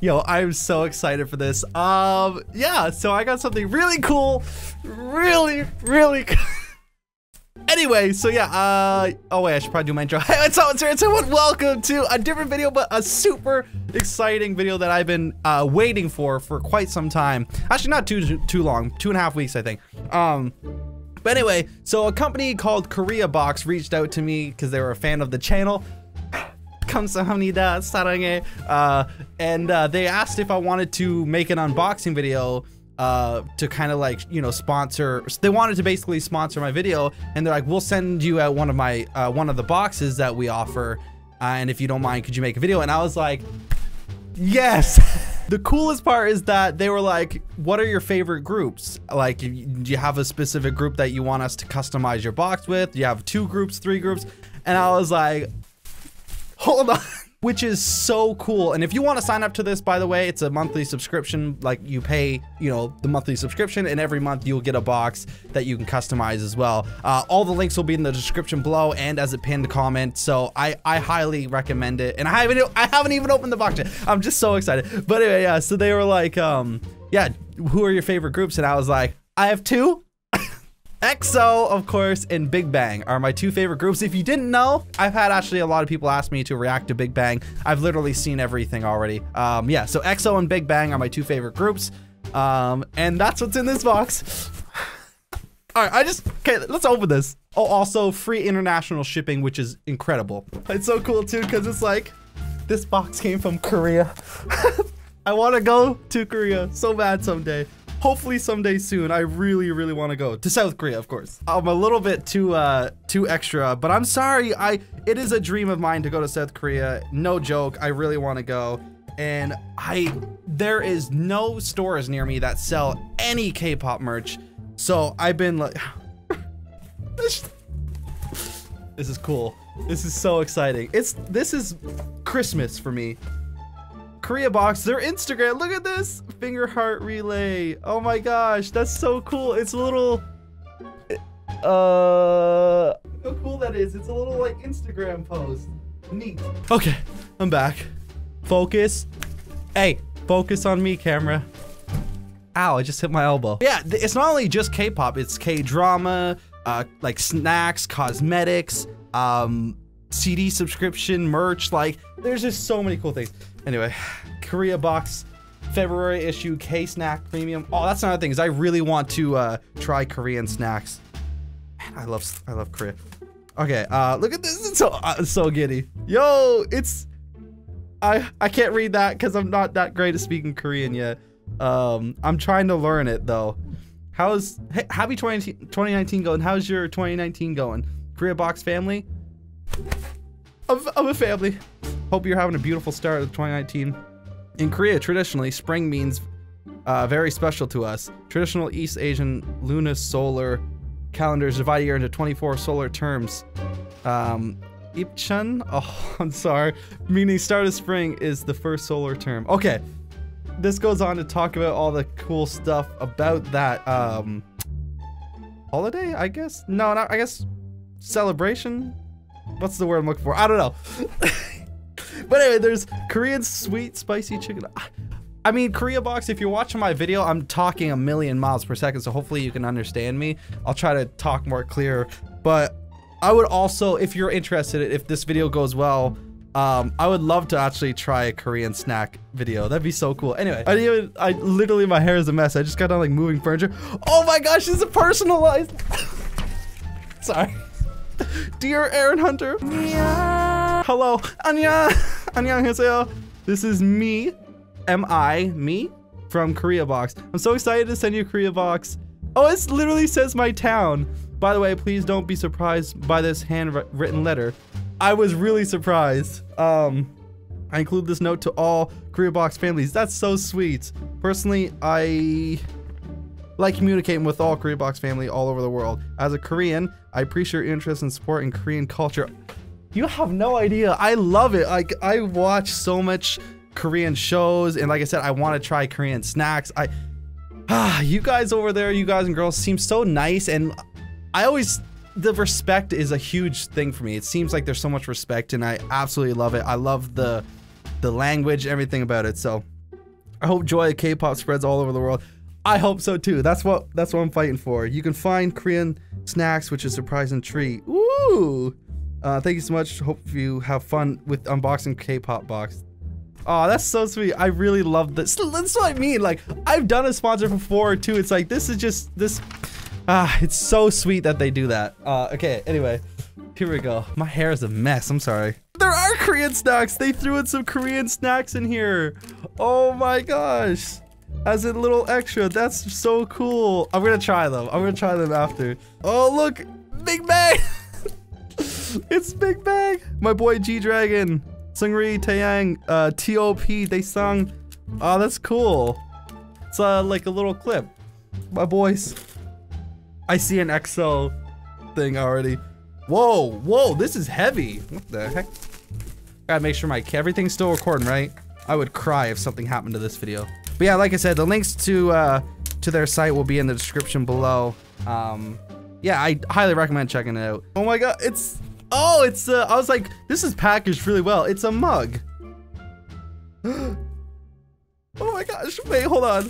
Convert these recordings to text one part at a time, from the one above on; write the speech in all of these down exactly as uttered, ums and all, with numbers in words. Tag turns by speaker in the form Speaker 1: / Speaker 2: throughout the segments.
Speaker 1: Yo, I'm so excited for this. Um, yeah, so I got something really cool. Really, really cool. Anyway, so yeah, uh, oh wait, I should probably do my intro. Hey, what's up, what's up, everyone? Welcome to a different video, but a super exciting video that I've been uh, waiting for for quite some time. Actually, not too, too, too long, two and a half weeks, I think. Um, but anyway, so a company called KoreaBox reached out to me because they were a fan of the channel. 감사합니다, 사랑해. Uh, and uh, they asked if I wanted to make an unboxing video uh, to kind of like, you know, sponsor. They wanted to basically sponsor my video, and they're like, we'll send you out one of my uh, one of the boxes that we offer, uh, and if you don't mind, could you make a video? And I was like, yes. The coolest part is that they were like, what are your favorite groups? Like, do you have a specific group that you want us to customize your box with? Do you have two groups, three groups? And I was like, hold on. Which is so cool. And if you want to sign up to this, by the way, it's a monthly subscription. Like, you pay, you know, the monthly subscription, and every month you'll get a box that you can customize as well. Uh, all the links will be in the description below and as a pinned comment. So I, I highly recommend it. And I haven't, I haven't even opened the box yet. I'm just so excited. But anyway, yeah, so they were like, um, yeah, who are your favorite groups? And I was like, I have two. X O, of course, and Big Bang are my two favorite groups. If you didn't know, I've had actually a lot of people ask me to react to Big Bang. I've literally seen everything already. Um, yeah, so X O and Big Bang are my two favorite groups. Um, and that's what's in this box. All right, I just, okay, let's open this. Oh, also free international shipping, which is incredible. It's so cool too, because it's like, this box came from Korea. I want to go to Korea so bad someday. Hopefully someday soon. I really, really want to go to South Korea, of course. I'm a little bit too, uh, too extra, but I'm sorry. I, it is a dream of mine to go to South Korea. No joke. I really want to go. And I, there is no stores near me that sell any K-pop merch. So I've been like, this is cool. This is so exciting. It's, this is Christmas for me. KoreaBox, their Instagram, look at this finger heart relay. Oh my gosh, that's so cool. It's a little, uh, how cool that is. It's a little like Instagram post. Neat. Okay, I'm back. Focus. Hey, focus on me, camera. Ow, I just hit my elbow. Yeah, it's not only just K-pop, it's K-drama, uh, like snacks, cosmetics, um, C D subscription, merch, like there's just so many cool things. Anyway, KoreaBox February issue K-Snack Premium. Oh, that's another thing is I really want to uh, try Korean snacks. Man, I love I love Korea. Okay, uh, look at this. It's so uh, so giddy. Yo, it's I I can't read that because I'm not that great at speaking Korean yet. Um, I'm trying to learn it though. How's hey, happy twenty nineteen going? How's your twenty nineteen going? KoreaBox family. Of, of a family. Hope you're having a beautiful start of twenty nineteen. In Korea, traditionally, spring means uh, very special to us. Traditional East Asian lunisolar calendars divide a year into twenty-four solar terms. Um, Ipchun? Oh, I'm sorry. Meaning start of spring is the first solar term. Okay. This goes on to talk about all the cool stuff about that um, holiday, I guess? No, not, I guess celebration? What's the word I'm looking for? I don't know. But anyway, there's Korean sweet spicy chicken. I mean, KoreaBox, if you're watching my video, I'm talking a million miles per second, so hopefully you can understand me. I'll try to talk more clear. But I would also, if you're interested, if this video goes well, um, I would love to actually try a Korean snack video. That'd be so cool. Anyway, I didn't even, I literally, my hair is a mess. I just got done like moving furniture. Oh my gosh, this is personalized. Sorry. Dear Aaron Hunter. Yeah. Hello. Anya. 안녕하세요. This is me. M I, me, from KoreaBox. I'm so excited to send you KoreaBox. Oh, it literally says my town. By the way, please don't be surprised by this handwritten letter. I was really surprised. Um, I include this note to all KoreaBox families. That's so sweet. Personally, I like communicating with all KoreaBox family all over the world. As a Korean, I appreciate your interest and support in Korean culture. You have no idea. I love it. Like, I watch so much Korean shows, and like I said, I want to try Korean snacks. I, ah, you guys over there, you guys and girls seem so nice, and I always, the respect is a huge thing for me. It seems like there's so much respect, and I absolutely love it. I love the, the language, everything about it. So, I hope joy of K-pop spreads all over the world. I hope so too. That's what that's what I'm fighting for. You can find Korean snacks, which is a surprising treat. Ooh! Uh, thank you so much. Hope you have fun with unboxing K-pop box. Oh, that's so sweet. I really love this. That's what I mean. Like, I've done a sponsor before too. It's like, this is just, this, ah, it's so sweet that they do that. Uh, okay, anyway, here we go. My hair is a mess. I'm sorry. There are Korean snacks. They threw in some Korean snacks in here. Oh my gosh. As a little extra. That's so cool. I'm gonna try them. I'm gonna try them after. Oh, look. Big Bang. It's Big Bang. My boy G-Dragon. Seungri, Taeyang, uh, T O P, they sung. Oh, that's cool. It's uh, like a little clip. My boys. I see an X O thing already. Whoa, whoa, this is heavy. What the heck? Gotta make sure my everything's still recording, right? I would cry if something happened to this video. But yeah, like I said, the links to uh, to their site will be in the description below. Um, yeah, I highly recommend checking it out. Oh my god, it's... Oh, it's uh, I was like, this is packaged really well. It's a mug. Oh my gosh, wait, hold on.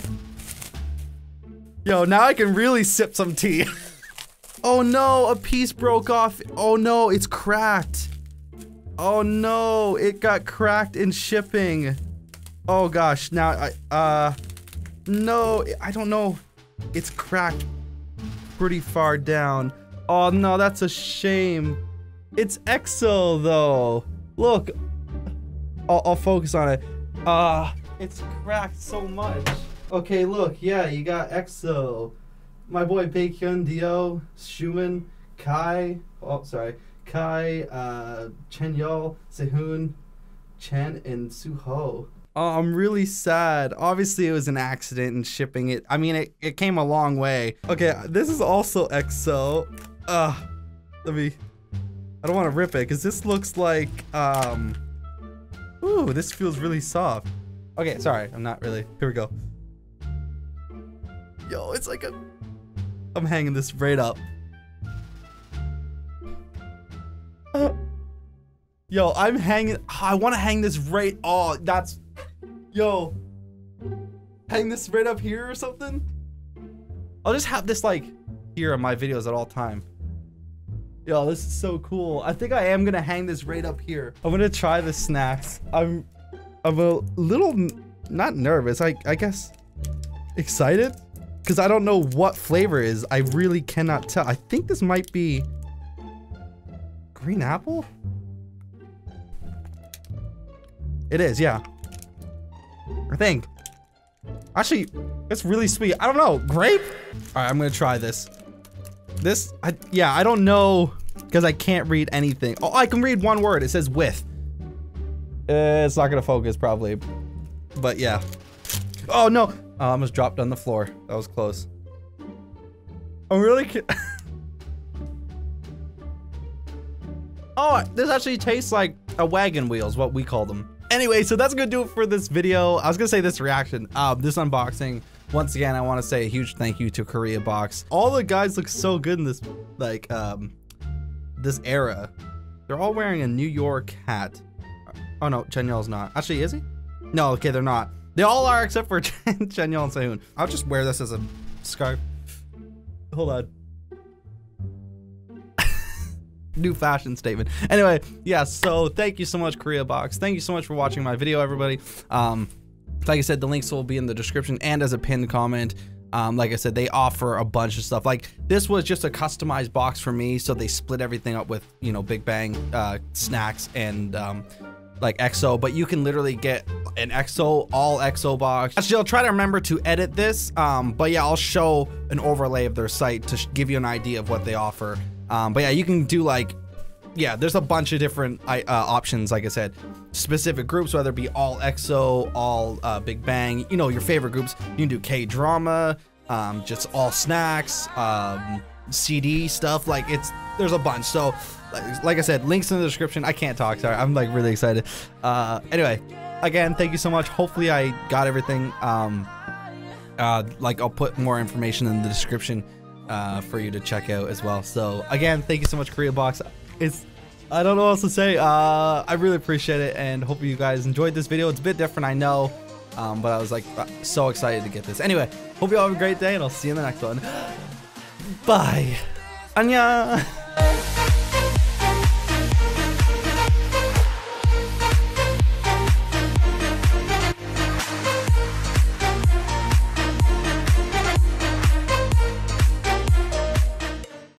Speaker 1: Yo, now I can really sip some tea. Oh no, a piece broke off. Oh no, it's cracked. Oh no, it got cracked in shipping. Oh gosh, now I, uh, no, I don't know. It's cracked pretty far down. Oh no, that's a shame. It's E X O though. Look, I'll, I'll focus on it. Ah, uh, it's cracked so much. Okay, look, yeah, you got E X O. My boy Baekhyun, Dio, Schumann, Kai. Oh, sorry, Kai, uh, Chen Yeol, Sehun, Chen, and Suho. Oh, I'm really sad. Obviously, it was an accident in shipping it. I mean, it, it came a long way. Okay, this is also E X O. Uh, let me... I don't want to rip it, because this looks like, um... Ooh, this feels really soft. Okay, sorry, I'm not really... Here we go. Yo, it's like a... I'm hanging this right up. Uh, yo, I'm hanging... I want to hang this right... Oh, that's... Yo. Hang this right up here or something? I'll just have this, like, here on my videos at all time. Yo, this is so cool. I think I am gonna hang this right up here. I'm gonna try the snacks. I'm, I'm a little, not nervous, I, I guess, excited? Because I don't know what flavor it is. I really cannot tell. I think this might be green apple? It is, yeah. I think. Actually, it's really sweet. I don't know, grape? All right, I'm gonna try this. This, I, yeah, I don't know because I can't read anything. Oh, I can read one word. It says with. Uh, it's not gonna focus probably, but yeah. Oh no, I almost dropped on the floor. That was close. I'm really ki- Oh, this actually tastes like a wagon wheel is what we call them. Anyway, so that's gonna do it for this video. I was gonna say this reaction, um, this unboxing. Once again, I want to say a huge thank you to Korea Box. All the guys look so good in this, like, um, this era. They're all wearing a New York hat. Oh no, Chen Yeol's not. Actually, is he? No, okay, they're not. They all are except for Chen, Chen Yeol and Sehun. I'll just wear this as a scarf. Hold on. New fashion statement. Anyway, yeah, so thank you so much, Korea Box. Thank you so much for watching my video, everybody. Um, like I said, the links will be in the description and as a pinned comment. Um, like I said, they offer a bunch of stuff. Like, this was just a customized box for me, so they split everything up with, you know, Big Bang uh, snacks and um, like E X O, but you can literally get an E X O, all E X O box. Actually, I'll try to remember to edit this, um, but yeah, I'll show an overlay of their site to give you an idea of what they offer. Um, but yeah, you can do like, yeah, there's a bunch of different uh, options, like I said. Specific groups, whether it be all E X O, all uh, Big Bang, you know, your favorite groups. You can do K-drama, um, just all snacks, um, C D stuff, like it's, there's a bunch. So, like, like I said, links in the description. I can't talk, sorry, I'm like really excited. Uh, anyway, again, thank you so much. Hopefully I got everything. Um, uh, like I'll put more information in the description uh, for you to check out as well. So again, thank you so much, Korea Box. It's, I don't know what else to say. Uh, I really appreciate it and hope you guys enjoyed this video. It's a bit different, I know. Um, but I was like so excited to get this. Anyway, hope you all have a great day, and I'll see you in the next one. Bye. Annyeong.